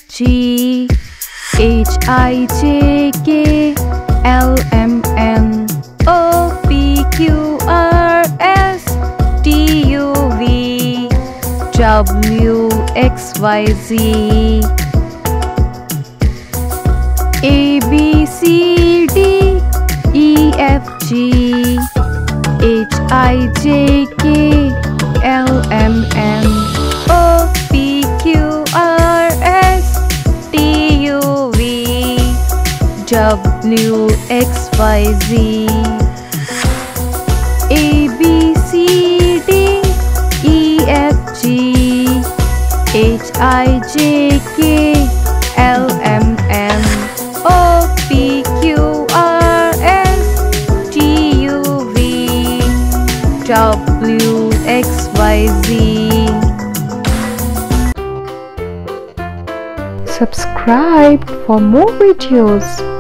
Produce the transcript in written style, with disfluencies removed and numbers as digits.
G H I J K L M N O P Q R S T U V W X Y Z A B C D E F G H I J K L M N O P Q R S T U V W X Y Z A B C D E F G H I J K L M N O P Q R S T U V W X Y Z. Subscribe for more videos.